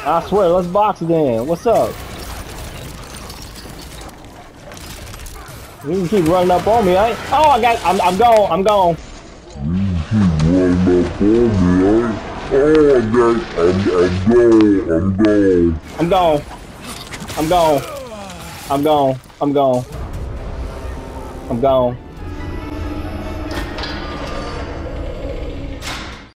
I swear, let's box it then. What's up? You can keep running up on me, eh? Oh, I'm gone. I'm gone. You keep running up on me, eh? Oh, I'm gone. I'm gone. I'm gone. I'm gone. I'm gone. I'm gone.